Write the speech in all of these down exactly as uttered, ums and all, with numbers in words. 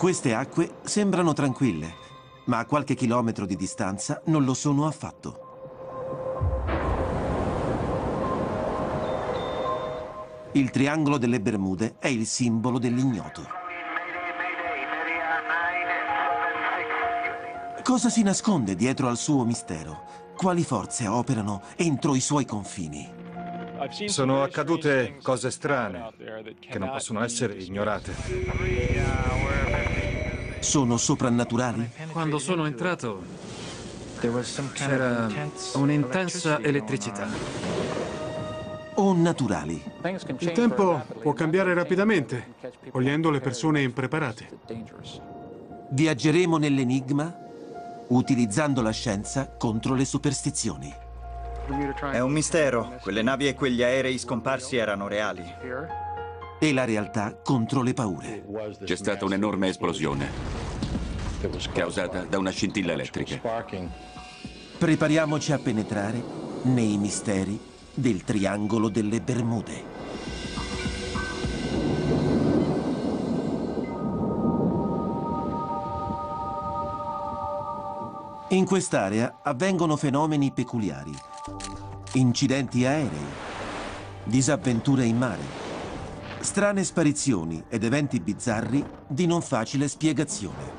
Queste acque sembrano tranquille, ma a qualche chilometro di distanza non lo sono affatto. Il triangolo delle Bermude è il simbolo dell'ignoto. Cosa si nasconde dietro al suo mistero? Quali forze operano entro i suoi confini? Sono accadute cose strane che non possono essere ignorate. Sono soprannaturali? Quando sono entrato c'era un'intensa elettricità. O naturali? Il tempo può cambiare rapidamente, cogliendo le persone impreparate. Viaggeremo nell'enigma utilizzando la scienza contro le superstizioni. È un mistero. Quelle navi e quegli aerei scomparsi erano reali. E la realtà contro le paure. C'è stata un'enorme esplosione causata da una scintilla elettrica. Prepariamoci a penetrare nei misteri del triangolo delle Bermude. In quest'area avvengono fenomeni peculiari, incidenti aerei, disavventure in mare, strane sparizioni ed eventi bizzarri di non facile spiegazione.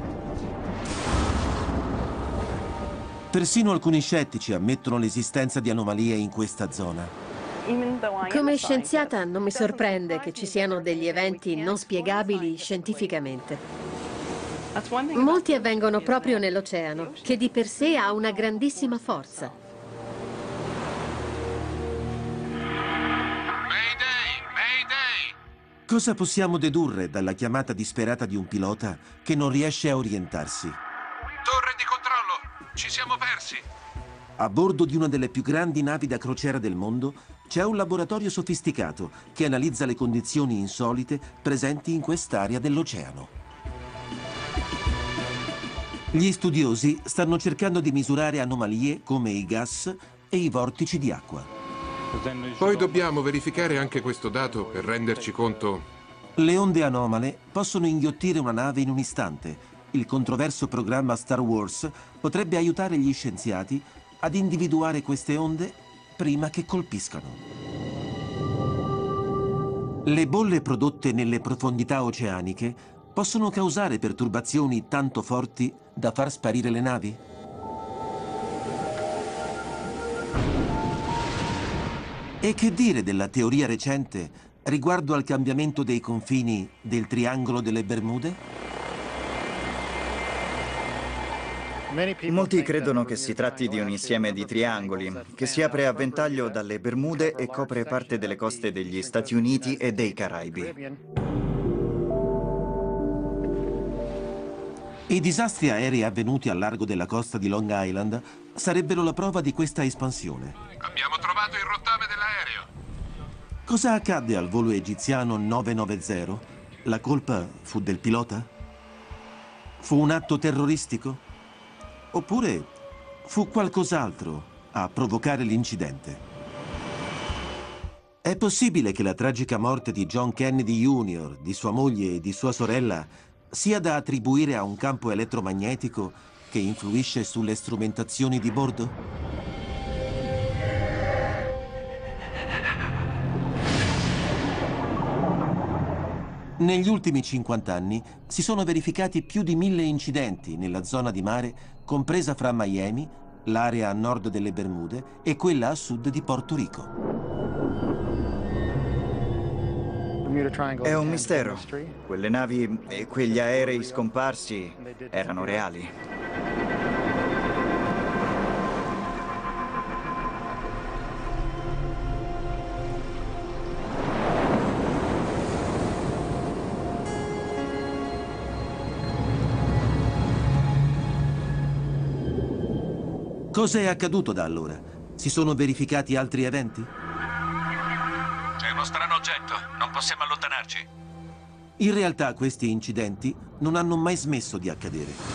Persino alcuni scettici ammettono l'esistenza di anomalie in questa zona. Come scienziata non mi sorprende che ci siano degli eventi non spiegabili scientificamente. Molti avvengono proprio nell'oceano, che di per sé ha una grandissima forza. Mayday! Mayday! Cosa possiamo dedurre dalla chiamata disperata di un pilota che non riesce a orientarsi? Torre di controllo! Ci siamo persi! A bordo di una delle più grandi navi da crociera del mondo c'è un laboratorio sofisticato che analizza le condizioni insolite presenti in quest'area dell'oceano. Gli studiosi stanno cercando di misurare anomalie come i gas e i vortici di acqua. Poi dobbiamo verificare anche questo dato per renderci conto. Le onde anomale possono inghiottire una nave in un istante. Il controverso programma Star Wars potrebbe aiutare gli scienziati ad individuare queste onde prima che colpiscano. Le bolle prodotte nelle profondità oceaniche possono causare perturbazioni tanto forti da far sparire le navi? E che dire della teoria recente riguardo al cambiamento dei confini del triangolo delle Bermude? Molti credono che si tratti di un insieme di triangoli, che si apre a ventaglio dalle Bermude e copre parte delle coste degli Stati Uniti e dei Caraibi. I disastri aerei avvenuti al largo della costa di Long Island sarebbero la prova di questa espansione. Abbiamo trovato il rottame dell'aereo. Cosa accadde al volo egiziano nove nove zero? La colpa fu del pilota? Fu un atto terroristico? Oppure fu qualcos'altro a provocare l'incidente? È possibile che la tragica morte di John Kennedy Junior, di sua moglie e di sua sorella sia da attribuire a un campo elettromagnetico che influisce sulle strumentazioni di bordo? Negli ultimi cinquanta anni si sono verificati più di mille incidenti nella zona di mare compresa fra Miami, l'area a nord delle Bermude e quella a sud di Porto Rico. È un mistero. Quelle navi e quegli aerei scomparsi erano reali. Cos'è accaduto da allora? Si sono verificati altri eventi? C'è uno strano oggetto, non possiamo allontanarci. In realtà questi incidenti non hanno mai smesso di accadere.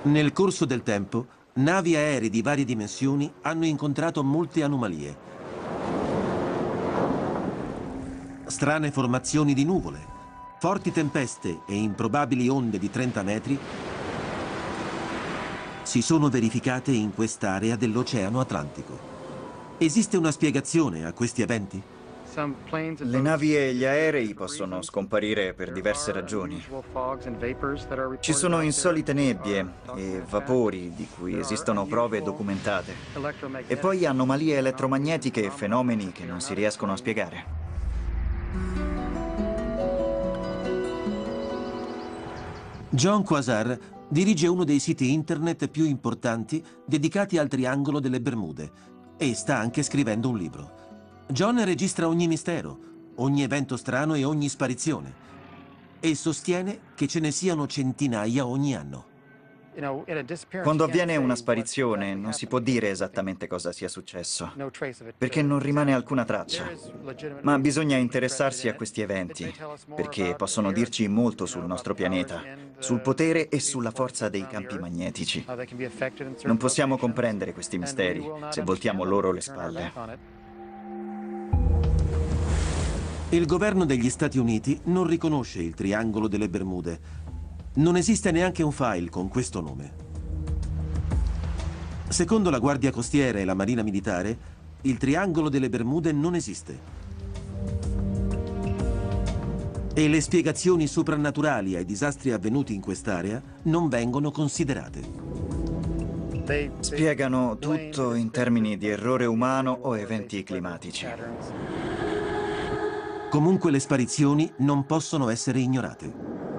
Nel corso del tempo, navi aeree di varie dimensioni hanno incontrato molte anomalie. Strane formazioni di nuvole, forti tempeste e improbabili onde di trenta metri si sono verificate in quest'area dell'Oceano Atlantico. Esiste una spiegazione a questi eventi? Le navi e gli aerei possono scomparire per diverse ragioni. Ci sono insolite nebbie e vapori di cui esistono prove documentate. E poi anomalie elettromagnetiche e fenomeni che non si riescono a spiegare. John Quasar dirige uno dei siti internet più importanti dedicati al Triangolo delle Bermude e sta anche scrivendo un libro. John registra ogni mistero, ogni evento strano e ogni sparizione e sostiene che ce ne siano centinaia ogni anno. Quando avviene una sparizione non si può dire esattamente cosa sia successo, perché non rimane alcuna traccia. Ma bisogna interessarsi a questi eventi, perché possono dirci molto sul nostro pianeta, sul potere e sulla forza dei campi magnetici. Non possiamo comprendere questi misteri se voltiamo loro le spalle. Il governo degli Stati Uniti non riconosce il Triangolo delle Bermude. Non esiste neanche un file con questo nome. Secondo la Guardia Costiera e la Marina Militare, il Triangolo delle Bermude non esiste. E le spiegazioni soprannaturali ai disastri avvenuti in quest'area non vengono considerate. Spiegano tutto in termini di errore umano o eventi climatici. Comunque le sparizioni non possono essere ignorate.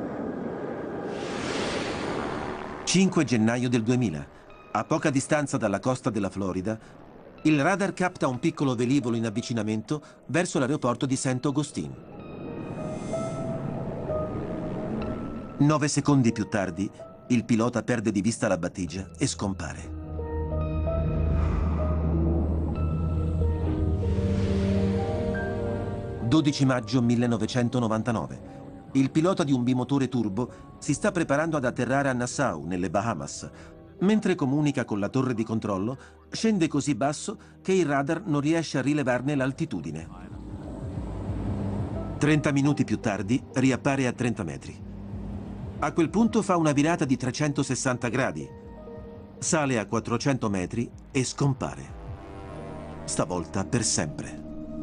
cinque gennaio del duemila, a poca distanza dalla costa della Florida, il radar capta un piccolo velivolo in avvicinamento verso l'aeroporto di Saint Augustine. Nove secondi più tardi, il pilota perde di vista la battigia e scompare. dodici maggio millenovecentonovantanove. Il pilota di un bimotore turbo si sta preparando ad atterrare a Nassau, nelle Bahamas. Mentre comunica con la torre di controllo, scende così basso che il radar non riesce a rilevarne l'altitudine. trenta minuti più tardi riappare a trenta metri. A quel punto fa una virata di trecentosessanta gradi, sale a quattrocento metri e scompare. Stavolta per sempre.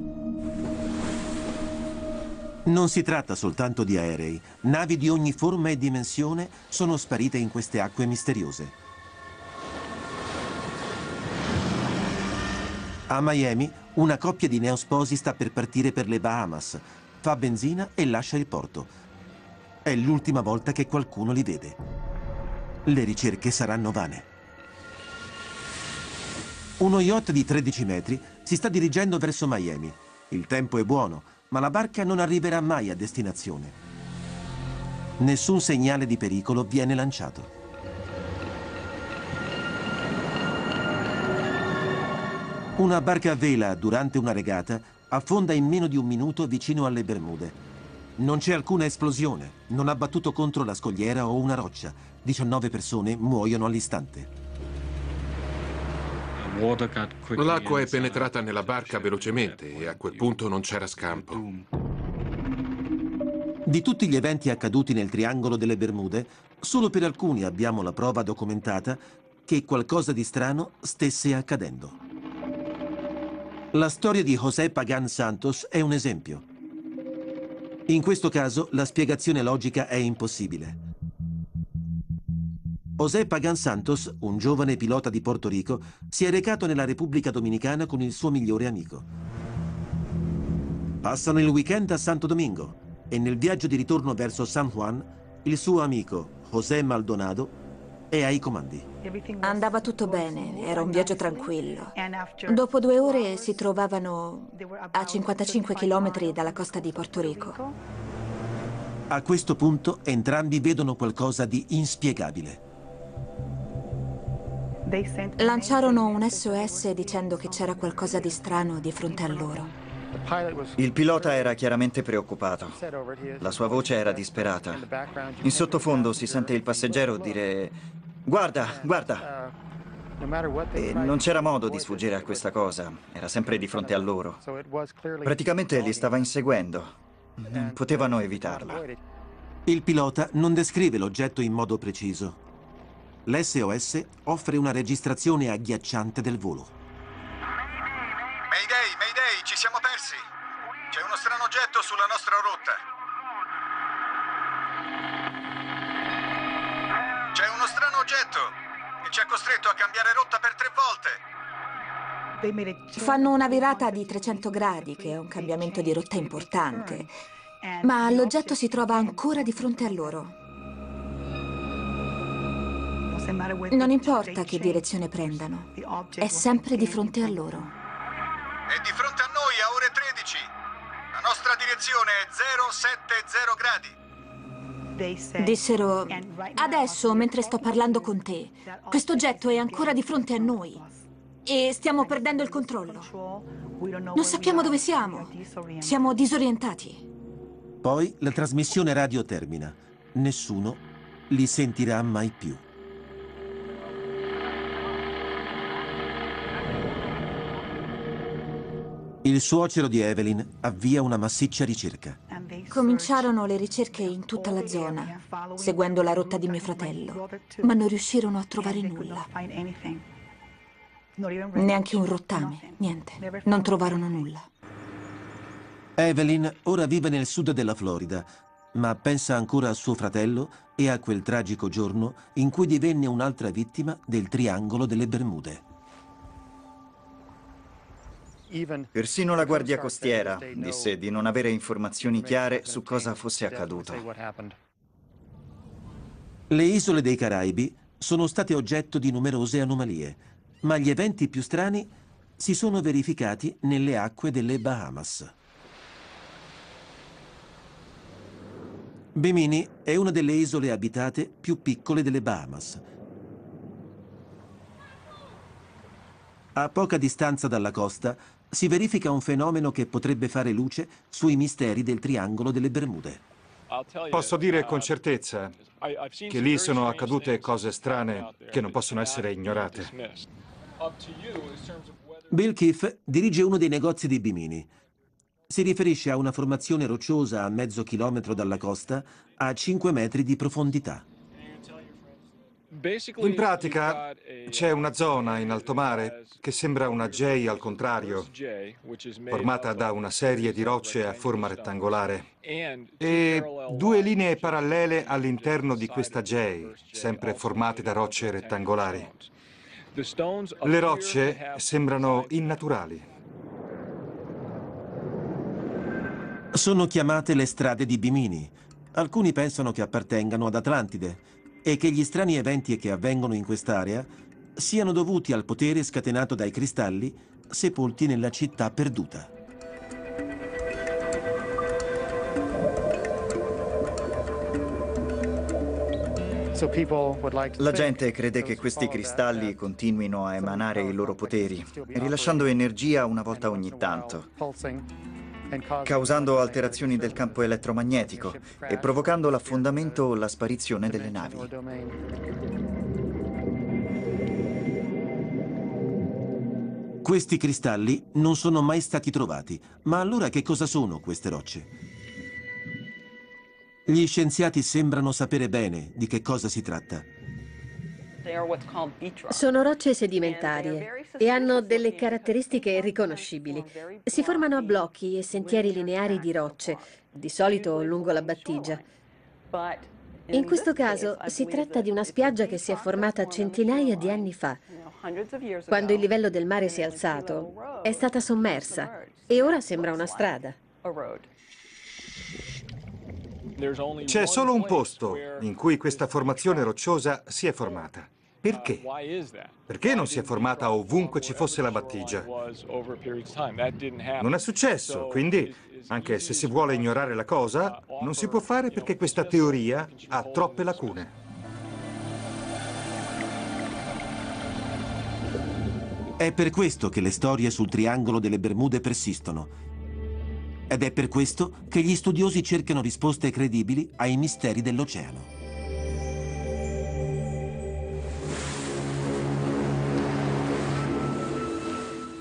Non si tratta soltanto di aerei. Navi di ogni forma e dimensione sono sparite in queste acque misteriose. A Miami, una coppia di neosposi sta per partire per le Bahamas. Fa benzina e lascia il porto. È l'ultima volta che qualcuno li vede. Le ricerche saranno vane. Uno yacht di tredici metri si sta dirigendo verso Miami. Il tempo è buono, ma la barca non arriverà mai a destinazione. Nessun segnale di pericolo viene lanciato. Una barca a vela durante una regata affonda in meno di un minuto vicino alle Bermude. Non c'è alcuna esplosione, non ha battuto contro la scogliera o una roccia. diciannove persone muoiono all'istante. L'acqua è penetrata nella barca velocemente e a quel punto non c'era scampo. Di tutti gli eventi accaduti nel Triangolo delle Bermude, solo per alcuni abbiamo la prova documentata che qualcosa di strano stesse accadendo. La storia di José Pagan Santos è un esempio. In questo caso la spiegazione logica è impossibile. José Pagan Santos, un giovane pilota di Porto Rico, si è recato nella Repubblica Dominicana con il suo migliore amico. Passano il weekend a Santo Domingo e nel viaggio di ritorno verso San Juan, il suo amico, José Maldonado, è ai comandi. Andava tutto bene, era un viaggio tranquillo. Dopo due ore si trovavano a cinquantacinque chilometri dalla costa di Porto Rico. A questo punto entrambi vedono qualcosa di inspiegabile. Lanciarono un S O S dicendo che c'era qualcosa di strano di fronte a loro. Il pilota era chiaramente preoccupato. La sua voce era disperata. In sottofondo si sente il passeggero dire: Guarda, guarda. E non c'era modo di sfuggire a questa cosa. Era sempre di fronte a loro. Praticamente li stava inseguendo. Non potevano evitarla. Il pilota non descrive l'oggetto in modo preciso. L'S O S offre una registrazione agghiacciante del volo. Mayday, Mayday, ci siamo persi. C'è uno strano oggetto sulla nostra rotta. C'è uno strano oggetto che ci ha costretto a cambiare rotta per tre volte. Fanno una virata di trecento gradi, che è un cambiamento di rotta importante. Ma l'oggetto si trova ancora di fronte a loro. Non importa che direzione prendano, è sempre di fronte a loro. È di fronte a noi a ore tredici. La nostra direzione è zero sette zero gradi. Dissero, adesso, mentre sto parlando con te, questo oggetto è ancora di fronte a noi e stiamo perdendo il controllo. Non sappiamo dove siamo. Siamo disorientati. Poi la trasmissione radio termina. Nessuno li sentirà mai più. Il suocero di Evelyn avvia una massiccia ricerca. Cominciarono le ricerche in tutta la zona, seguendo la rotta di mio fratello, ma non riuscirono a trovare nulla. Neanche un rottame, niente. Non trovarono nulla. Evelyn ora vive nel sud della Florida, ma pensa ancora a suo fratello e a quel tragico giorno in cui divenne un'altra vittima del Triangolo delle Bermude. Persino la Guardia Costiera disse di non avere informazioni chiare su cosa fosse accaduto. Le isole dei Caraibi sono state oggetto di numerose anomalie, ma gli eventi più strani si sono verificati nelle acque delle Bahamas. Bimini è una delle isole abitate più piccole delle Bahamas. A poca distanza dalla costa si verifica un fenomeno che potrebbe fare luce sui misteri del Triangolo delle Bermude. Posso dire con certezza che lì sono accadute cose strane che non possono essere ignorate. Bill Keefe dirige uno dei negozi di Bimini. Si riferisce a una formazione rocciosa a mezzo chilometro dalla costa a cinque metri di profondità. In pratica c'è una zona in alto mare che sembra una J al contrario, formata da una serie di rocce a forma rettangolare e due linee parallele all'interno di questa J, sempre formate da rocce rettangolari. Le rocce sembrano innaturali. Sono chiamate le strade di Bimini. Alcuni pensano che appartengano ad Atlantide e che gli strani eventi che avvengono in quest'area siano dovuti al potere scatenato dai cristalli sepolti nella città perduta. La gente crede che questi cristalli continuino a emanare i loro poteri, rilasciando energia una volta ogni tanto, causando alterazioni del campo elettromagnetico e provocando l'affondamento o la sparizione delle navi. Questi cristalli non sono mai stati trovati, ma allora che cosa sono queste rocce? Gli scienziati sembrano sapere bene di che cosa si tratta. Sono rocce sedimentarie e hanno delle caratteristiche riconoscibili. Si formano a blocchi e sentieri lineari di rocce, di solito lungo la battigia. In questo caso si tratta di una spiaggia che si è formata centinaia di anni fa. Quando il livello del mare si è alzato, è stata sommersa e ora sembra una strada. C'è solo un posto in cui questa formazione rocciosa si è formata. Perché? Perché non si è formata ovunque ci fosse la battigia? Non è successo, quindi, anche se si vuole ignorare la cosa, non si può fare perché questa teoria ha troppe lacune. È per questo che le storie sul Triangolo delle Bermude persistono. Ed è per questo che gli studiosi cercano risposte credibili ai misteri dell'oceano.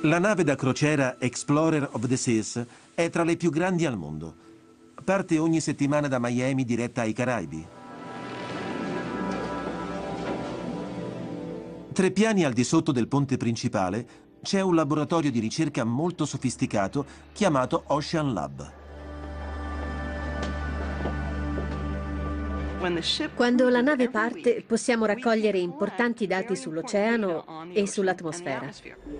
La nave da crociera Explorer of the Seas è tra le più grandi al mondo. Parte ogni settimana da Miami diretta ai Caraibi. Tre piani al di sotto del ponte principale c'è un laboratorio di ricerca molto sofisticato chiamato Ocean Lab. Quando la nave parte, possiamo raccogliere importanti dati sull'oceano e sull'atmosfera.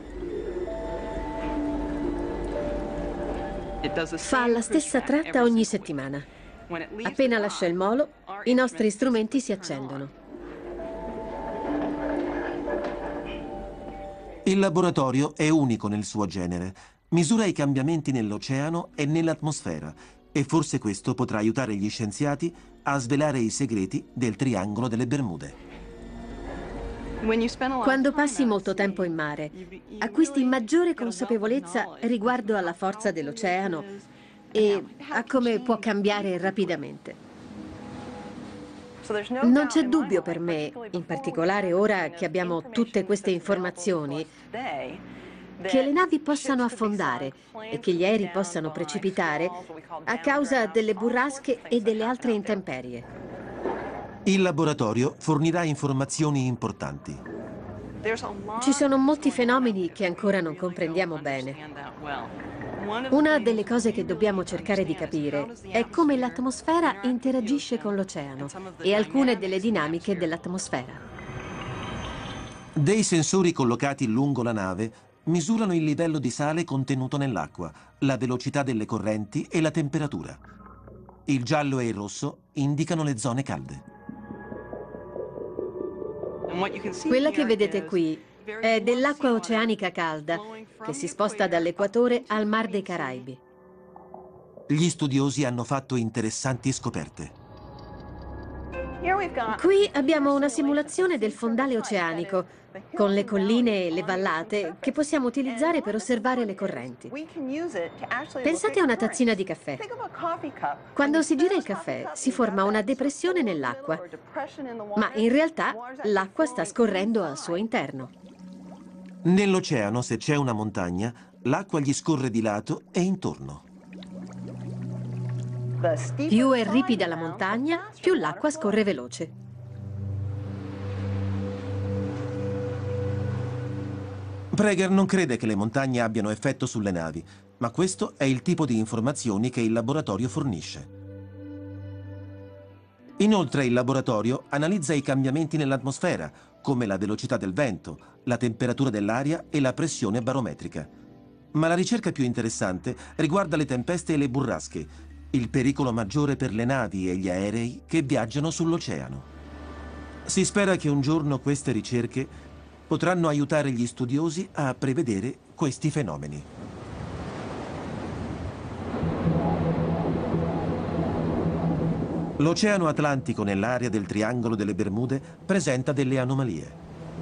Fa la stessa tratta ogni settimana. Appena lascia il molo, i nostri strumenti si accendono. Il laboratorio è unico nel suo genere. Misura i cambiamenti nell'oceano e nell'atmosfera e forse questo potrà aiutare gli scienziati a svelare i segreti del Triangolo delle Bermude. Quando passi molto tempo in mare, acquisti maggiore consapevolezza riguardo alla forza dell'oceano e a come può cambiare rapidamente. Non c'è dubbio per me, in particolare ora che abbiamo tutte queste informazioni, che le navi possano affondare e che gli aerei possano precipitare a causa delle burrasche e delle altre intemperie. Il laboratorio fornirà informazioni importanti. Ci sono molti fenomeni che ancora non comprendiamo bene. Una delle cose che dobbiamo cercare di capire è come l'atmosfera interagisce con l'oceano e alcune delle dinamiche dell'atmosfera. Dei sensori collocati lungo la nave misurano il livello di sale contenuto nell'acqua, la velocità delle correnti e la temperatura. Il giallo e il rosso indicano le zone calde. Quella che vedete qui è dell'acqua oceanica calda che si sposta dall'equatore al Mar dei Caraibi. Gli studiosi hanno fatto interessanti scoperte. Qui abbiamo una simulazione del fondale oceanico con le colline e le vallate che possiamo utilizzare per osservare le correnti. Pensate a una tazzina di caffè. Quando si gira il caffè si forma una depressione nell'acqua, ma in realtà l'acqua sta scorrendo al suo interno. Nell'oceano, se c'è una montagna, l'acqua gli scorre di lato e intorno. Più è ripida la montagna, più l'acqua scorre veloce. Prager non crede che le montagne abbiano effetto sulle navi, ma questo è il tipo di informazioni che il laboratorio fornisce. Inoltre il laboratorio analizza i cambiamenti nell'atmosfera, come la velocità del vento, la temperatura dell'aria e la pressione barometrica. Ma la ricerca più interessante riguarda le tempeste e le burrasche, il pericolo maggiore per le navi e gli aerei che viaggiano sull'oceano. Si spera che un giorno queste ricerche potranno aiutare gli studiosi a prevedere questi fenomeni. L'Oceano Atlantico nell'area del Triangolo delle Bermude presenta delle anomalie.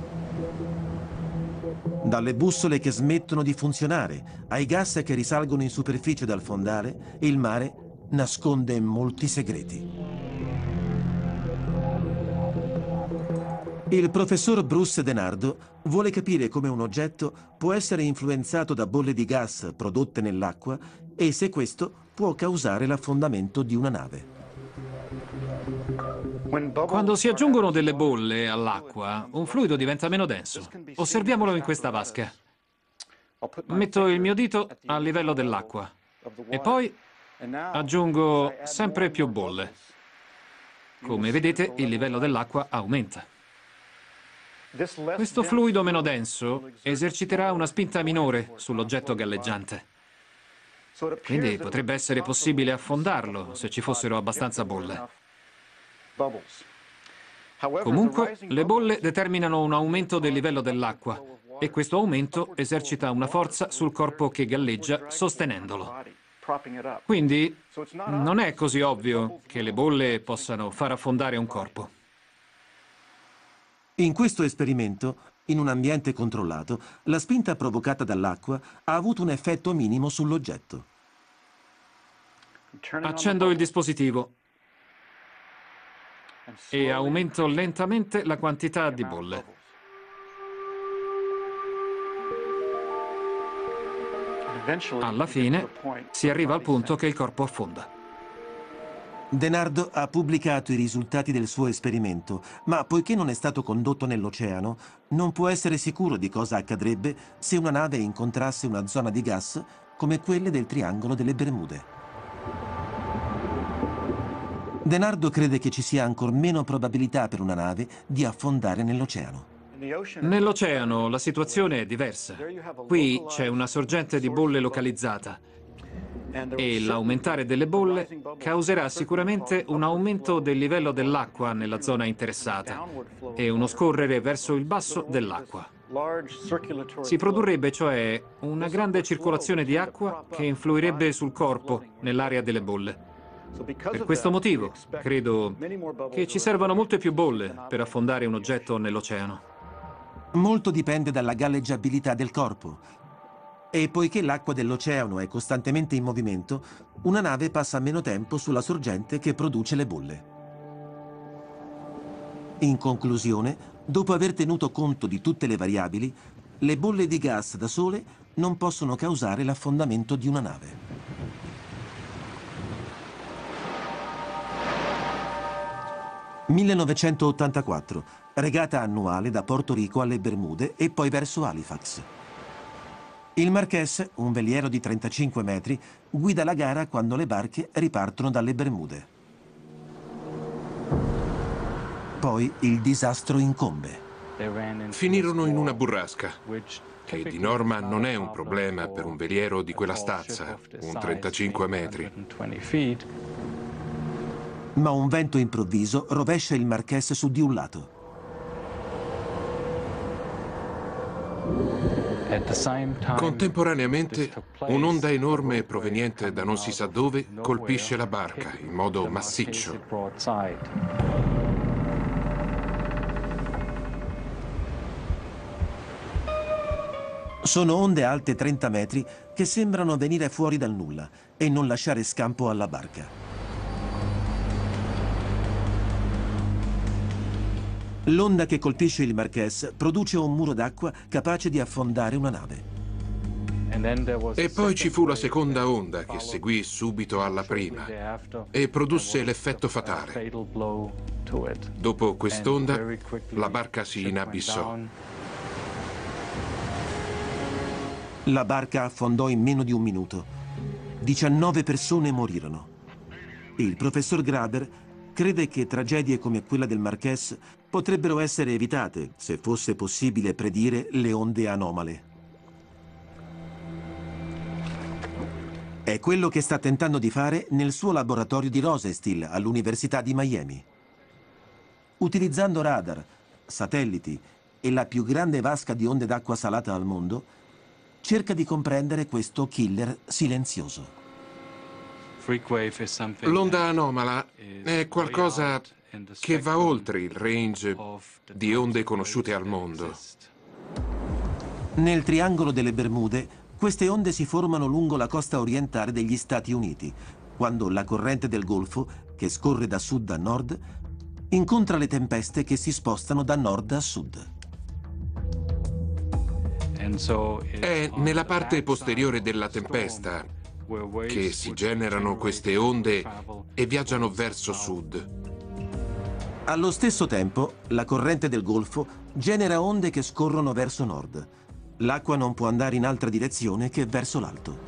Dalle bussole che smettono di funzionare ai gas che risalgono in superficie dal fondale, il mare nasconde molti segreti. Il professor Bruce DeNardo vuole capire come un oggetto può essere influenzato da bolle di gas prodotte nell'acqua e se questo può causare l'affondamento di una nave. Quando si aggiungono delle bolle all'acqua, un fluido diventa meno denso. Osserviamolo in questa vasca. Metto il mio dito a livello dell'acqua e poi aggiungo sempre più bolle. Come vedete, il livello dell'acqua aumenta. Questo fluido meno denso eserciterà una spinta minore sull'oggetto galleggiante. Quindi potrebbe essere possibile affondarlo se ci fossero abbastanza bolle. Comunque, le bolle determinano un aumento del livello dell'acqua e questo aumento esercita una forza sul corpo che galleggia sostenendolo. Quindi non è così ovvio che le bolle possano far affondare un corpo. In questo esperimento, in un ambiente controllato, la spinta provocata dall'acqua ha avuto un effetto minimo sull'oggetto. Accendo il dispositivo e aumento lentamente la quantità di bolle. Alla fine si arriva al punto che il corpo affonda. DeNardo ha pubblicato i risultati del suo esperimento, ma poiché non è stato condotto nell'oceano, non può essere sicuro di cosa accadrebbe se una nave incontrasse una zona di gas come quelle del Triangolo delle Bermude. DeNardo crede che ci sia ancor meno probabilità per una nave di affondare nell'oceano. Nell'oceano la situazione è diversa. Qui c'è una sorgente di bolle localizzata e l'aumentare delle bolle causerà sicuramente un aumento del livello dell'acqua nella zona interessata e uno scorrere verso il basso dell'acqua. Si produrrebbe cioè una grande circolazione di acqua che influirebbe sul corpo nell'area delle bolle. Per questo motivo credo che ci servano molte più bolle per affondare un oggetto nell'oceano. Molto dipende dalla galleggiabilità del corpo. E poiché l'acqua dell'oceano è costantemente in movimento, una nave passa meno tempo sulla sorgente che produce le bolle. In conclusione, dopo aver tenuto conto di tutte le variabili, le bolle di gas da sole non possono causare l'affondamento di una nave. millenovecentottantaquattro, regata annuale da Porto Rico alle Bermude e poi verso Halifax. Il Marquess, un veliero di trentacinque metri, guida la gara quando le barche ripartono dalle Bermude. Poi il disastro incombe. Finirono in una burrasca, che di norma non è un problema per un veliero di quella stazza, un trentacinque metri. Ma un vento improvviso rovescia il Marquess su di un lato. Contemporaneamente, un'onda enorme proveniente da non si sa dove colpisce la barca in modo massiccio. Sono onde alte trenta metri che sembrano venire fuori dal nulla e non lasciare scampo alla barca. L'onda che colpisce il Marquess produce un muro d'acqua capace di affondare una nave. E poi ci fu la seconda onda che seguì subito alla prima e produsse l'effetto fatale. Dopo quest'onda, la barca si inabissò. La barca affondò in meno di un minuto. diciannove persone morirono. Il professor Graber crede che tragedie come quella del Marquess potrebbero essere evitate se fosse possibile predire le onde anomale. È quello che sta tentando di fare nel suo laboratorio di Rosesteel all'Università di Miami. Utilizzando radar, satelliti e la più grande vasca di onde d'acqua salata al mondo, cerca di comprendere questo killer silenzioso. L'onda anomala è qualcosa che va oltre il range di onde conosciute al mondo. Nel Triangolo delle Bermude, queste onde si formano lungo la costa orientale degli Stati Uniti, quando la corrente del Golfo, che scorre da sud a nord, incontra le tempeste che si spostano da nord a sud. È nella parte posteriore della tempesta che si generano queste onde e viaggiano verso sud. Allo stesso tempo, la corrente del Golfo genera onde che scorrono verso nord. L'acqua non può andare in altra direzione che verso l'alto.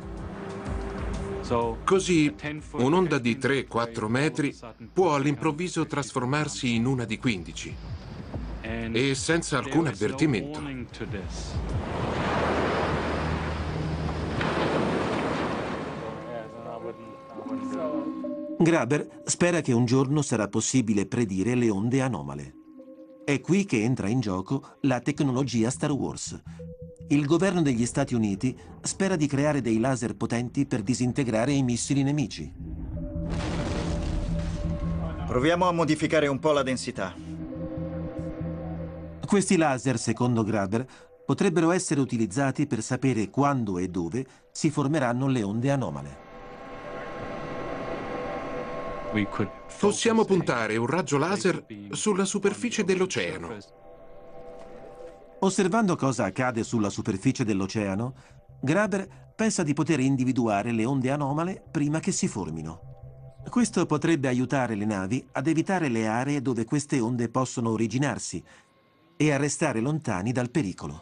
Così, un'onda di tre quattro metri può all'improvviso trasformarsi in una di quindici e senza alcun avvertimento. Graber spera che un giorno sarà possibile predire le onde anomale. È qui che entra in gioco la tecnologia Star Wars. Il governo degli Stati Uniti spera di creare dei laser potenti per disintegrare i missili nemici. Proviamo a modificare un po' la densità. Questi laser, secondo Graber, potrebbero essere utilizzati per sapere quando e dove si formeranno le onde anomale. Possiamo puntare un raggio laser sulla superficie dell'oceano. Osservando cosa accade sulla superficie dell'oceano, Graber pensa di poter individuare le onde anomale prima che si formino. Questo potrebbe aiutare le navi ad evitare le aree dove queste onde possono originarsi e a restare lontani dal pericolo.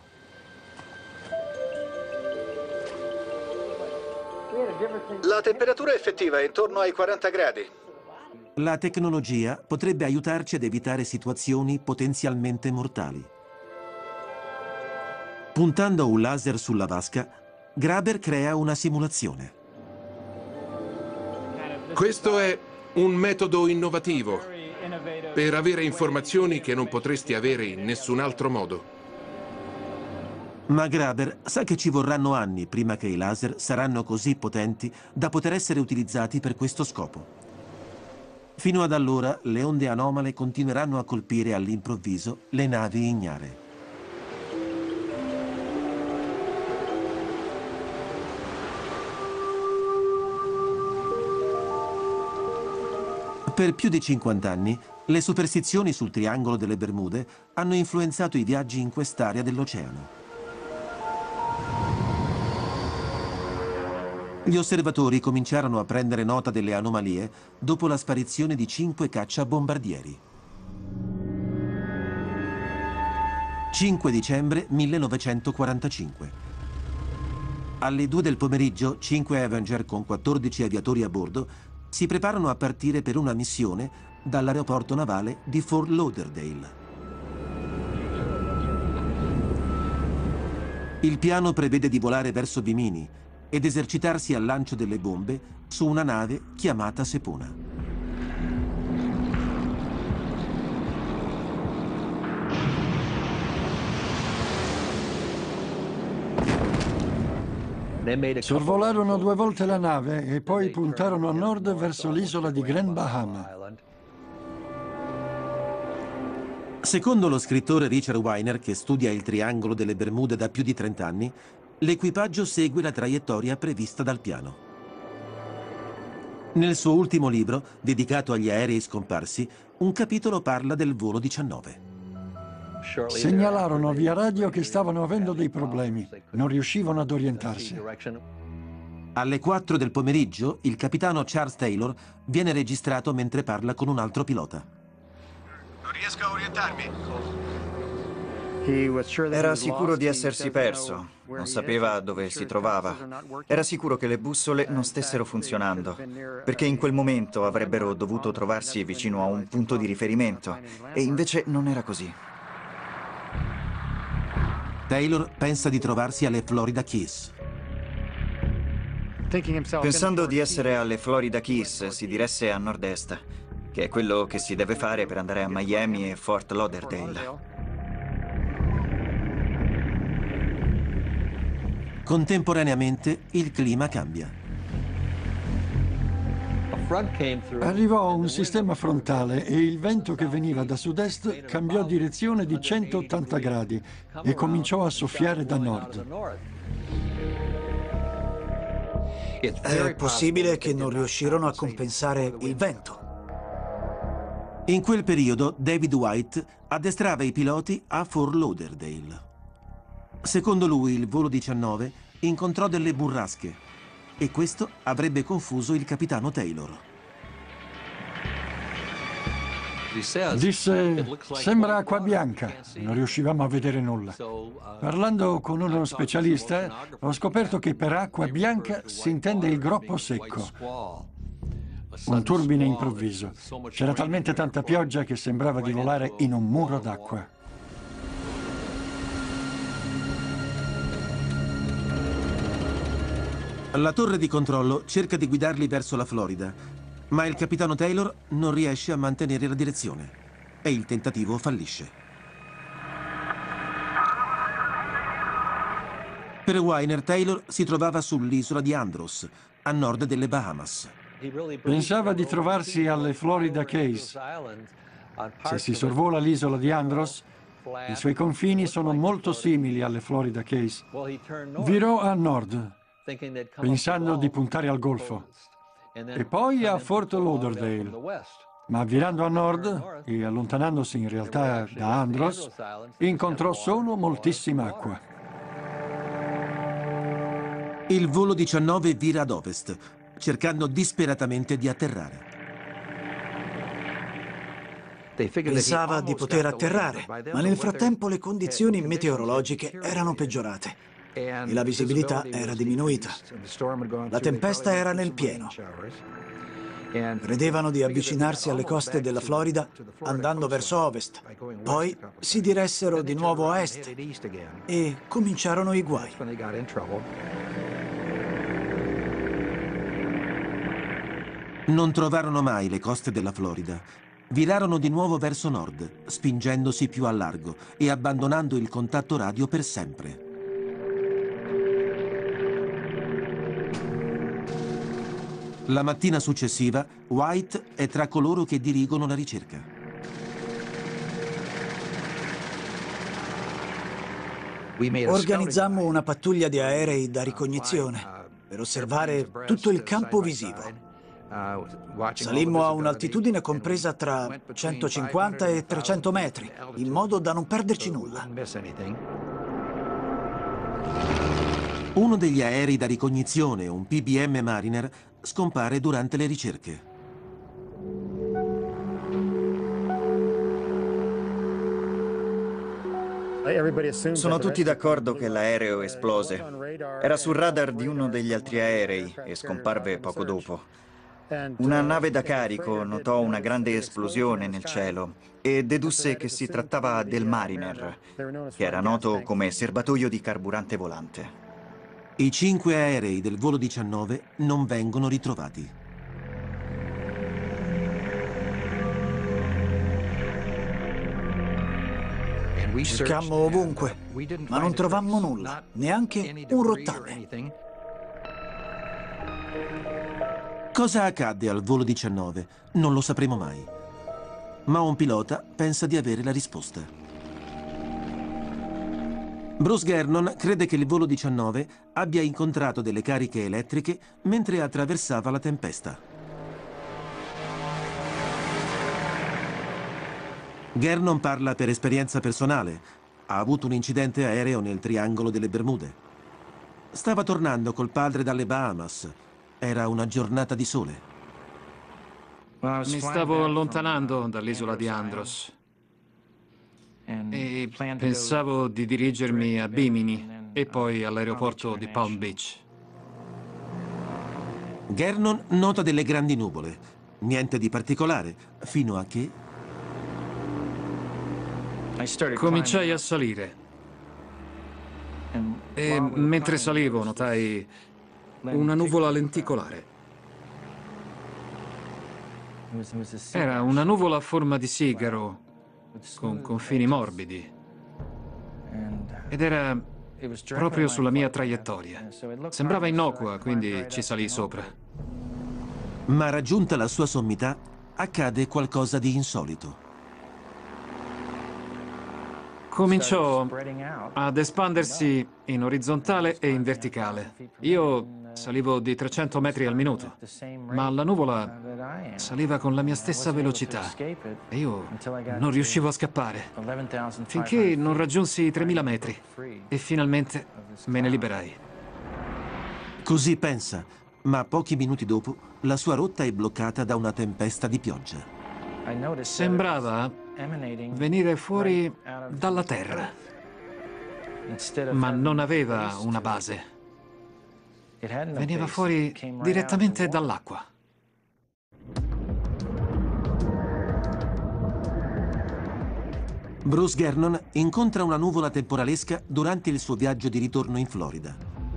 La temperatura effettiva è intorno ai quaranta gradi. La tecnologia potrebbe aiutarci ad evitare situazioni potenzialmente mortali. Puntando un laser sulla vasca, Graber crea una simulazione. Questo è un metodo innovativo per avere informazioni che non potresti avere in nessun altro modo. Ma Graber sa che ci vorranno anni prima che i laser saranno così potenti da poter essere utilizzati per questo scopo. Fino ad allora le onde anomale continueranno a colpire all'improvviso le navi ignare. Per più di cinquanta anni, le superstizioni sul triangolo delle Bermude hanno influenzato i viaggi in quest'area dell'oceano. Gli osservatori cominciarono a prendere nota delle anomalie dopo la sparizione di cinque cacciabombardieri. cinque dicembre millenovecentoquarantacinque. Alle due del pomeriggio, cinque Avenger con quattordici aviatori a bordo si preparano a partire per una missione dall'aeroporto navale di Fort Lauderdale. Il piano prevede di volare verso Bimini ed esercitarsi al lancio delle bombe su una nave chiamata Sepona. Sorvolarono due volte la nave e poi puntarono a nord verso l'isola di Grand Bahama. Secondo lo scrittore Richard Weiner, che studia il triangolo delle Bermude da più di trenta anni, l'equipaggio segue la traiettoria prevista dal piano. Nel suo ultimo libro, dedicato agli aerei scomparsi, un capitolo parla del volo diciannove. Segnalarono via radio che stavano avendo dei problemi, non riuscivano ad orientarsi. Alle quattro del pomeriggio, il capitano Charles Taylor viene registrato mentre parla con un altro pilota. Non riesco a orientarmi. Era sicuro di essersi perso, non sapeva dove si trovava. Era sicuro che le bussole non stessero funzionando, perché in quel momento avrebbero dovuto trovarsi vicino a un punto di riferimento, e invece non era così. Taylor pensa di trovarsi alle Florida Keys. Pensando di essere alle Florida Keys, si diresse a nord-est, che è quello che si deve fare per andare a Miami e Fort Lauderdale. Contemporaneamente il clima cambia. Arrivò un sistema frontale e il vento che veniva da sud-est cambiò direzione di centottanta gradi e cominciò a soffiare da nord. È possibile che non riuscirono a compensare il vento. In quel periodo David White addestrava i piloti a Fort Lauderdale. Secondo lui il volo diciannove incontrò delle burrasche e questo avrebbe confuso il capitano Taylor. Disse, sembra acqua bianca, non riuscivamo a vedere nulla. Parlando con uno specialista, ho scoperto che per acqua bianca si intende il groppo secco. Un turbine improvviso. C'era talmente tanta pioggia che sembrava di volare in un muro d'acqua. La torre di controllo cerca di guidarli verso la Florida, ma il capitano Taylor non riesce a mantenere la direzione e il tentativo fallisce. Per Weiner, Taylor si trovava sull'isola di Andros, a nord delle Bahamas. Pensava di trovarsi alle Florida Keys. Se si sorvola l'isola di Andros, i suoi confini sono molto simili alle Florida Keys. Virò a nord, pensando di puntare al Golfo, e poi a Fort Lauderdale. Ma virando a nord e allontanandosi in realtà da Andros, incontrò solo moltissima acqua. Il volo diciannove vira ad ovest, cercando disperatamente di atterrare. Pensava di poter atterrare, ma nel frattempo le condizioni meteorologiche erano peggiorate e la visibilità era diminuita. La tempesta era nel pieno. Credevano di avvicinarsi alle coste della Florida andando verso ovest. Poi si diressero di nuovo a est e cominciarono i guai. Non trovarono mai le coste della Florida. Virarono di nuovo verso nord, spingendosi più a largo e abbandonando il contatto radio per sempre. La mattina successiva, White è tra coloro che dirigono la ricerca. Organizzammo una pattuglia di aerei da ricognizione per osservare tutto il campo visivo. Salimmo a un'altitudine compresa tra centocinquanta e trecento metri, in modo da non perderci nulla. Uno degli aerei da ricognizione, un P B M Mariner, scompare durante le ricerche. Sono tutti d'accordo che l'aereo esplose. Era sul radar di uno degli altri aerei e scomparve poco dopo. Una nave da carico notò una grande esplosione nel cielo e dedusse che si trattava del Mariner, che era noto come serbatoio di carburante volante. I cinque aerei del volo diciannove non vengono ritrovati. Cercammo ovunque, ma non trovammo nulla, neanche un rottame. Cosa accadde al volo diciannove? Non lo sapremo mai. Ma un pilota pensa di avere la risposta. Bruce Gernon crede che il volo diciannove abbia incontrato delle cariche elettriche mentre attraversava la tempesta. Gernon parla per esperienza personale. Ha avuto un incidente aereo nel Triangolo delle Bermude. Stava tornando col padre dalle Bahamas. Era una giornata di sole. Mi stavo allontanando dall'isola di Andros e pensavo di dirigermi a Bimini e poi all'aeroporto di Palm Beach. Gernon nota delle grandi nuvole. Niente di particolare, fino a che... Cominciai a salire. E mentre salivo notai una nuvola lenticolare. Era una nuvola a forma di sigaro, con confini morbidi. Ed era proprio sulla mia traiettoria. Sembrava innocua, quindi ci salii sopra. Ma raggiunta la sua sommità, accade qualcosa di insolito. Cominciò ad espandersi in orizzontale e in verticale. Io salivo di trecento metri al minuto, ma la nuvola saliva con la mia stessa velocità e io non riuscivo a scappare, finché non raggiunsi i tremila metri e finalmente me ne liberai. Così pensa, ma pochi minuti dopo la sua rotta è bloccata da una tempesta di pioggia. Sembrava venire fuori dalla terra, ma non aveva una base. Veniva fuori direttamente dall'acqua. Bruce Gernon incontra una nuvola temporalesca durante il suo viaggio di ritorno in Florida.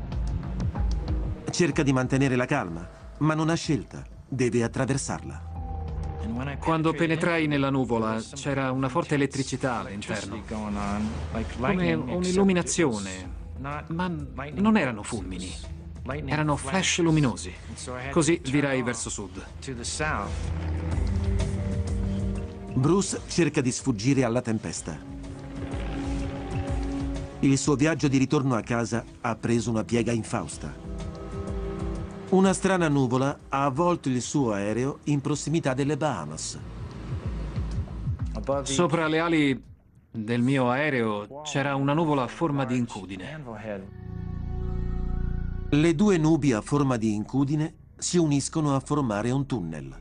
Cerca di mantenere la calma, ma non ha scelta, deve attraversarla. Quando penetrai nella nuvola c'era una forte elettricità all'interno, come un'illuminazione, ma non erano fulmini, erano flash luminosi. Così virai verso sud. Bruce cerca di sfuggire alla tempesta. Il suo viaggio di ritorno a casa ha preso una piega infausta. Una strana nuvola ha avvolto il suo aereo in prossimità delle Bahamas. Sopra le ali del mio aereo c'era una nuvola a forma di incudine. Le due nubi a forma di incudine si uniscono a formare un tunnel.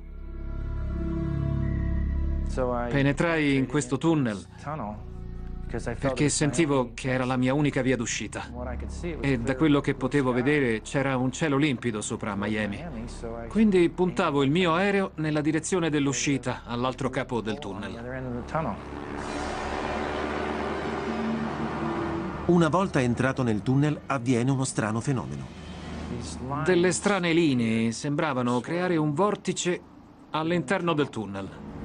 Penetrai in questo tunnel perché sentivo che era la mia unica via d'uscita. E da quello che potevo vedere c'era un cielo limpido sopra Miami. Quindi puntavo il mio aereo nella direzione dell'uscita, all'altro capo del tunnel. Una volta entrato nel tunnel avviene uno strano fenomeno. Delle strane linee sembravano creare un vortice all'interno del tunnel.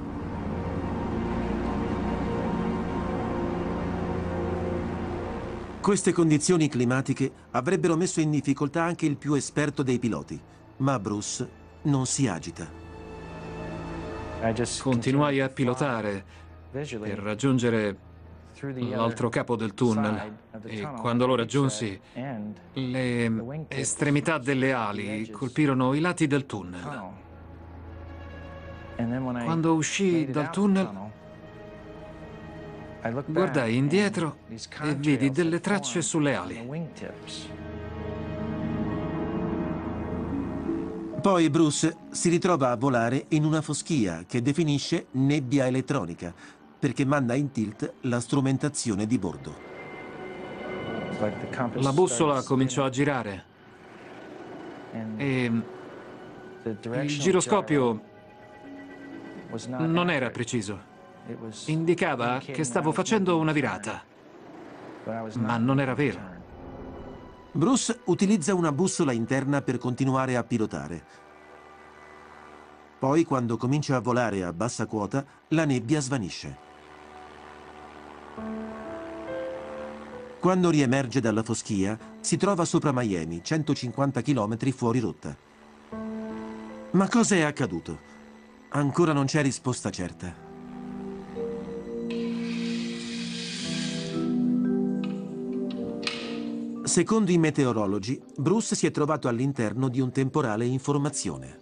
Queste condizioni climatiche avrebbero messo in difficoltà anche il più esperto dei piloti, ma Bruce non si agita. Continuai a pilotare per raggiungere l'altro capo del tunnel e quando lo raggiunsi, le estremità delle ali colpirono i lati del tunnel. Quando uscii dal tunnel, guardai indietro e vidi delle tracce sulle ali. Poi Bruce si ritrova a volare in una foschia che definisce nebbia elettronica, perché manda in tilt la strumentazione di bordo. La bussola cominciò a girare e il giroscopio non era preciso. Indicava che stavo facendo una virata, ma non era vero. Bruce utilizza una bussola interna per continuare a pilotare. Poi, quando comincia a volare a bassa quota, la nebbia svanisce. Quando riemerge dalla foschia, si trova sopra Miami, centocinquanta chilometri fuori rotta. Ma cosa è accaduto? Ancora non c'è risposta certa. Secondo i meteorologi, Bruce si è trovato all'interno di un temporale in formazione.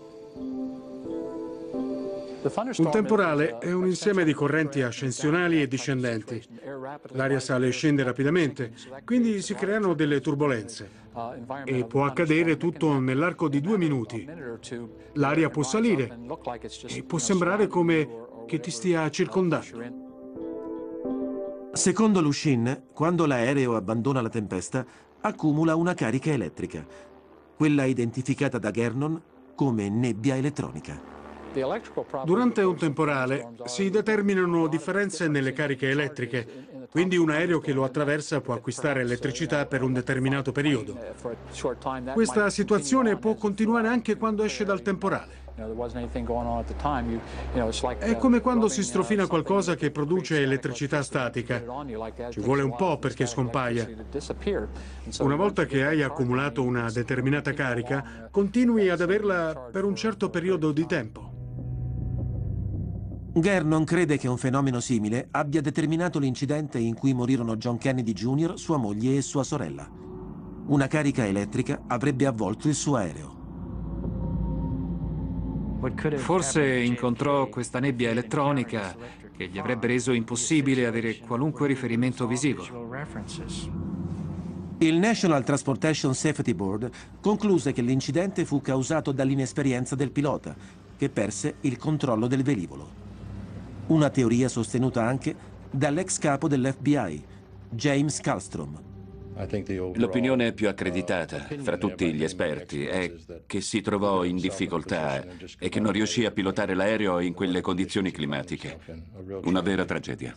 Un temporale è un insieme di correnti ascensionali e discendenti. L'aria sale e scende rapidamente, quindi si creano delle turbolenze. E può accadere tutto nell'arco di due minuti. L'aria può salire e può sembrare come che ti stia circondando. Secondo Lushin, quando l'aereo abbandona la tempesta, accumula una carica elettrica, quella identificata da Gernon come nebbia elettronica. Durante un temporale si determinano differenze nelle cariche elettriche, quindi un aereo che lo attraversa può acquistare elettricità per un determinato periodo. Questa situazione può continuare anche quando esce dal temporale. È come quando si strofina qualcosa che produce elettricità statica. Ci vuole un po' perché scompaia. Una volta che hai accumulato una determinata carica, continui ad averla per un certo periodo di tempo. Gernon crede che un fenomeno simile abbia determinato l'incidente in cui morirono John Kennedy Junior, sua moglie e sua sorella. Una carica elettrica avrebbe avvolto il suo aereo. Forse incontrò questa nebbia elettronica che gli avrebbe reso impossibile avere qualunque riferimento visivo. Il National Transportation Safety Board concluse che l'incidente fu causato dall'inesperienza del pilota, che perse il controllo del velivolo. Una teoria sostenuta anche dall'ex capo dell'F B I, James Kallstrom. L'opinione più accreditata fra tutti gli esperti è che si trovò in difficoltà e che non riuscì a pilotare l'aereo in quelle condizioni climatiche. Una vera tragedia.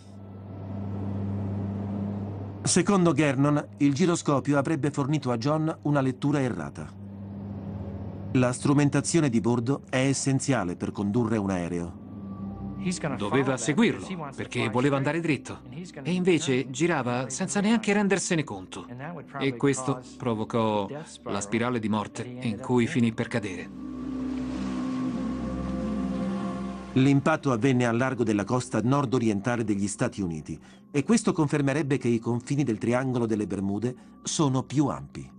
Secondo Gernon, il giroscopio avrebbe fornito a John una lettura errata. La strumentazione di bordo è essenziale per condurre un aereo. Doveva seguirlo, perché voleva andare dritto. E invece girava senza neanche rendersene conto. E questo provocò la spirale di morte in cui finì per cadere. L'impatto avvenne a largo della costa nord-orientale degli Stati Uniti e questo confermerebbe che i confini del Triangolo delle Bermude sono più ampi.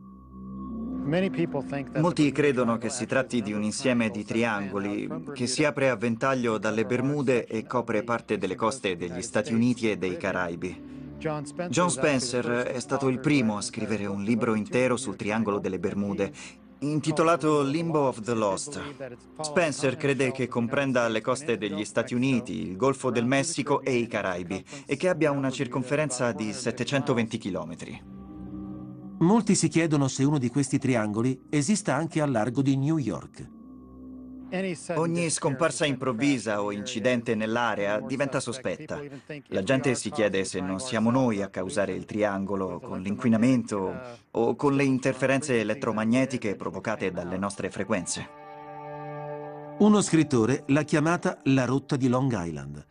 Molti credono che si tratti di un insieme di triangoli che si apre a ventaglio dalle Bermude e copre parte delle coste degli Stati Uniti e dei Caraibi. John Spencer è stato il primo a scrivere un libro intero sul Triangolo delle Bermude, intitolato Limbo of the Lost. Spencer crede che comprenda le coste degli Stati Uniti, il Golfo del Messico e i Caraibi, e che abbia una circonferenza di settecentoventi chilometri. Molti si chiedono se uno di questi triangoli esista anche al largo di New York. Ogni scomparsa improvvisa o incidente nell'area diventa sospetta. La gente si chiede se non siamo noi a causare il triangolo con l'inquinamento o con le interferenze elettromagnetiche provocate dalle nostre frequenze. Uno scrittore l'ha chiamata la rotta di Long Island.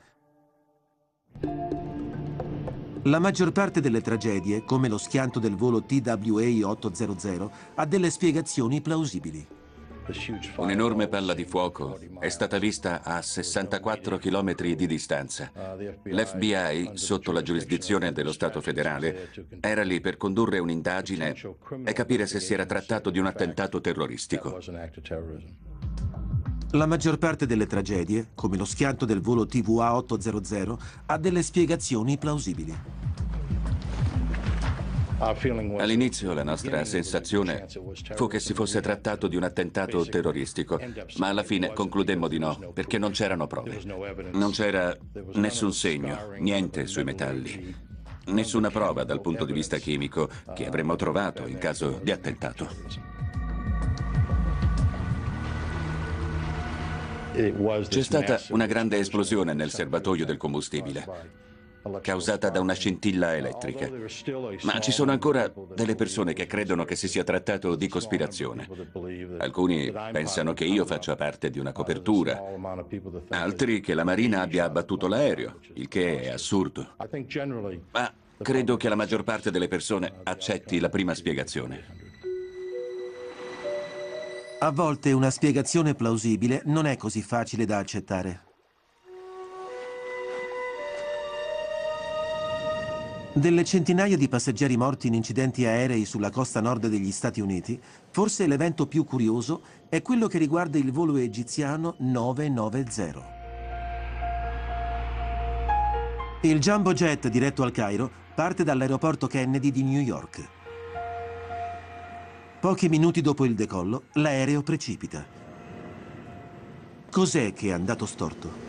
La maggior parte delle tragedie, come lo schianto del volo T W A ottocento, ha delle spiegazioni plausibili. Un'enorme palla di fuoco è stata vista a sessantaquattro chilometri di distanza. L'F B I, sotto la giurisdizione dello Stato federale, era lì per condurre un'indagine e capire se si era trattato di un attentato terroristico. La maggior parte delle tragedie, come lo schianto del volo T V A ottocento, ha delle spiegazioni plausibili. All'inizio la nostra sensazione fu che si fosse trattato di un attentato terroristico, ma alla fine concludemmo di no, perché non c'erano prove. Non c'era nessun segno, niente sui metalli, nessuna prova dal punto di vista chimico che avremmo trovato in caso di attentato. C'è stata una grande esplosione nel serbatoio del combustibile, causata da una scintilla elettrica. Ma ci sono ancora delle persone che credono che si sia trattato di cospirazione. Alcuni pensano che io faccia parte di una copertura, altri che la Marina abbia abbattuto l'aereo, il che è assurdo. Ma credo che la maggior parte delle persone accetti la prima spiegazione. A volte una spiegazione plausibile non è così facile da accettare. Delle centinaia di passeggeri morti in incidenti aerei sulla costa nord degli Stati Uniti, forse l'evento più curioso è quello che riguarda il volo egiziano nove nove zero. Il Jumbo Jet diretto al Cairo parte dall'aeroporto Kennedy di New York. Pochi minuti dopo il decollo, l'aereo precipita. Cos'è che è andato storto?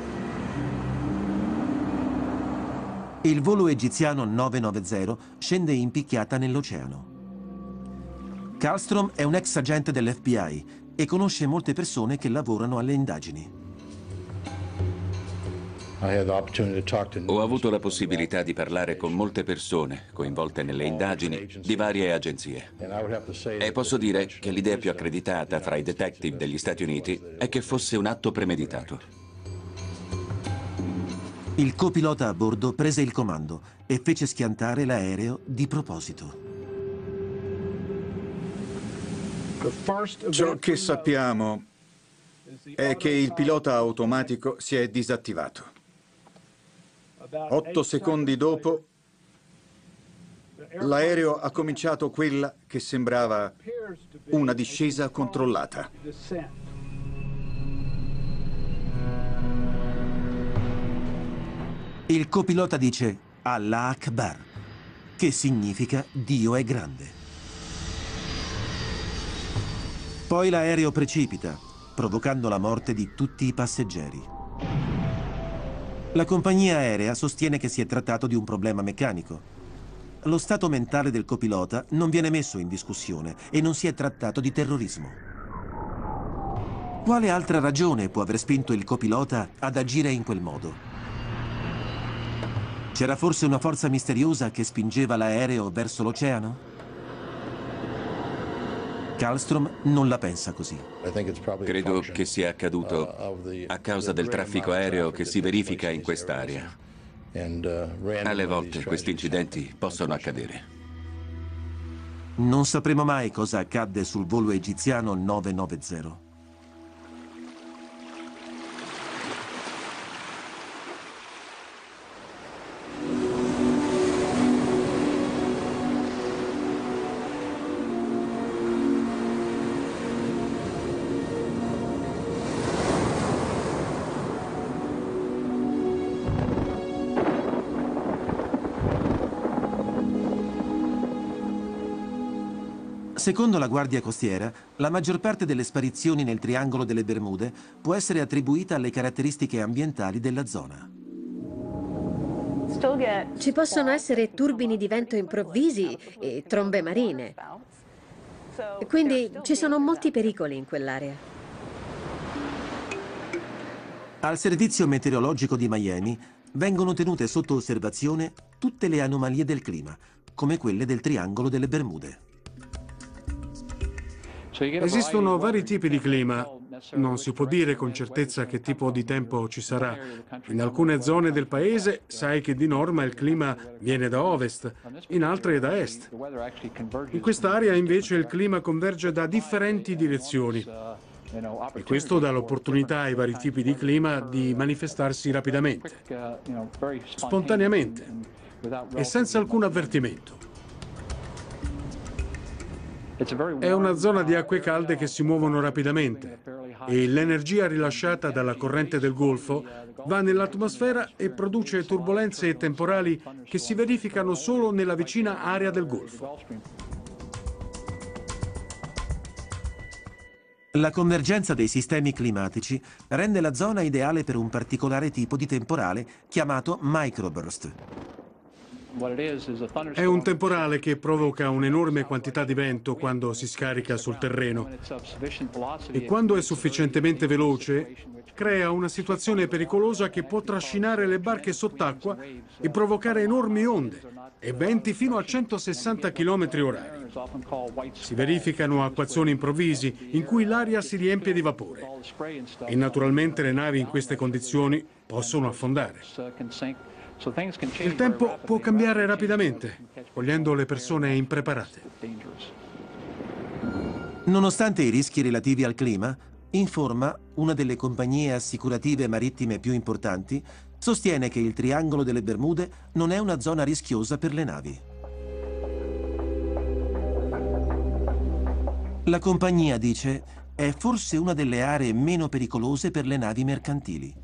Il volo egiziano nove nove zero scende in picchiata nell'oceano. Kallstrom è un ex agente dell'F B I e conosce molte persone che lavorano alle indagini. Ho avuto la possibilità di parlare con molte persone coinvolte nelle indagini di varie agenzie. E posso dire che l'idea più accreditata fra i detective degli Stati Uniti è che fosse un atto premeditato. Il copilota a bordo prese il comando e fece schiantare l'aereo di proposito. Ciò che sappiamo è che il pilota automatico si è disattivato. Otto secondi dopo, l'aereo ha cominciato quella che sembrava una discesa controllata. Il copilota dice Allah Akbar, che significa Dio è grande. Poi l'aereo precipita, provocando la morte di tutti i passeggeri. La compagnia aerea sostiene che si è trattato di un problema meccanico. Lo stato mentale del copilota non viene messo in discussione e non si è trattato di terrorismo. Quale altra ragione può aver spinto il copilota ad agire in quel modo? C'era forse una forza misteriosa che spingeva l'aereo verso l'oceano? Kallstrom non la pensa così. Credo che sia accaduto a causa del traffico aereo che si verifica in quest'area. Alle volte questi incidenti possono accadere. Non sapremo mai cosa accadde sul volo egiziano nove nove zero. Secondo la Guardia Costiera, la maggior parte delle sparizioni nel Triangolo delle Bermude può essere attribuita alle caratteristiche ambientali della zona. Ci possono essere turbini di vento improvvisi e trombe marine. Quindi ci sono molti pericoli in quell'area. Al servizio meteorologico di Miami vengono tenute sotto osservazione tutte le anomalie del clima, come quelle del Triangolo delle Bermude. Esistono vari tipi di clima. Non si può dire con certezza che tipo di tempo ci sarà. In alcune zone del paese sai che di norma il clima viene da ovest, in altre da est. In quest'area invece il clima converge da differenti direzioni. E questo dà l'opportunità ai vari tipi di clima di manifestarsi rapidamente, spontaneamente e senza alcun avvertimento. È una zona di acque calde che si muovono rapidamente e l'energia rilasciata dalla corrente del Golfo va nell'atmosfera e produce turbolenze e temporali che si verificano solo nella vicina area del Golfo. La convergenza dei sistemi climatici rende la zona ideale per un particolare tipo di temporale chiamato microburst. È un temporale che provoca un'enorme quantità di vento quando si scarica sul terreno e quando è sufficientemente veloce crea una situazione pericolosa che può trascinare le barche sott'acqua e provocare enormi onde e venti fino a centosessanta chilometri orari. Si verificano acquazzoni improvvisi in cui l'aria si riempie di vapore e naturalmente le navi in queste condizioni possono affondare. Il tempo può cambiare rapidamente, cogliendo le persone impreparate. Nonostante i rischi relativi al clima, Informa, una delle compagnie assicurative marittime più importanti, sostiene che il Triangolo delle Bermude non è una zona rischiosa per le navi. La compagnia dice è forse una delle aree meno pericolose per le navi mercantili.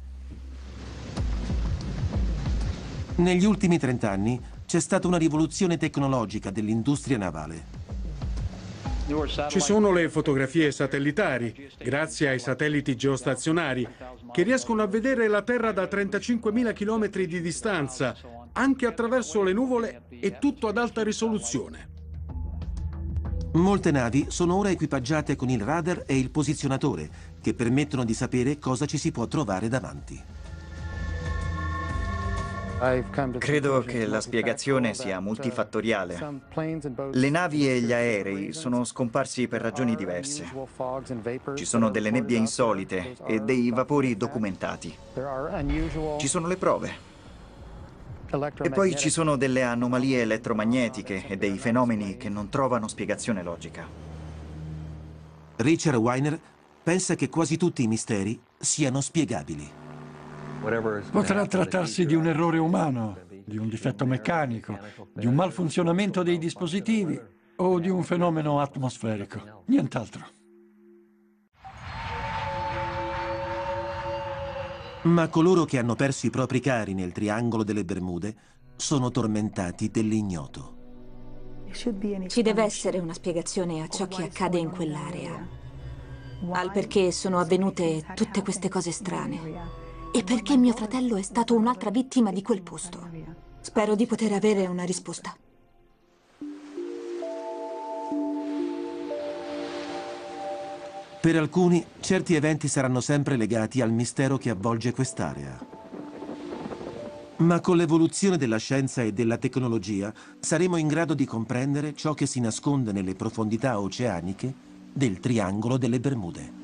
Negli ultimi trent'anni c'è stata una rivoluzione tecnologica dell'industria navale. Ci sono le fotografie satellitari, grazie ai satelliti geostazionari, che riescono a vedere la Terra da trentacinquemila chilometri di distanza, anche attraverso le nuvole e tutto ad alta risoluzione. Molte navi sono ora equipaggiate con il radar e il posizionatore, che permettono di sapere cosa ci si può trovare davanti. Credo che la spiegazione sia multifattoriale. Le navi e gli aerei sono scomparsi per ragioni diverse. Ci sono delle nebbie insolite e dei vapori documentati. Ci sono le prove. E poi ci sono delle anomalie elettromagnetiche e dei fenomeni che non trovano spiegazione logica. Richard Weiner pensa che quasi tutti i misteri siano spiegabili. Potrà trattarsi di un errore umano, di un difetto meccanico, di un malfunzionamento dei dispositivi o di un fenomeno atmosferico. Nient'altro. Ma coloro che hanno perso i propri cari nel Triangolo delle Bermude sono tormentati dell'ignoto. Ci deve essere una spiegazione a ciò che accade in quell'area, al perché sono avvenute tutte queste cose strane. E perché mio fratello è stato un'altra vittima di quel posto. Spero di poter avere una risposta. Per alcuni, certi eventi saranno sempre legati al mistero che avvolge quest'area. Ma con l'evoluzione della scienza e della tecnologia saremo in grado di comprendere ciò che si nasconde nelle profondità oceaniche del Triangolo delle Bermude.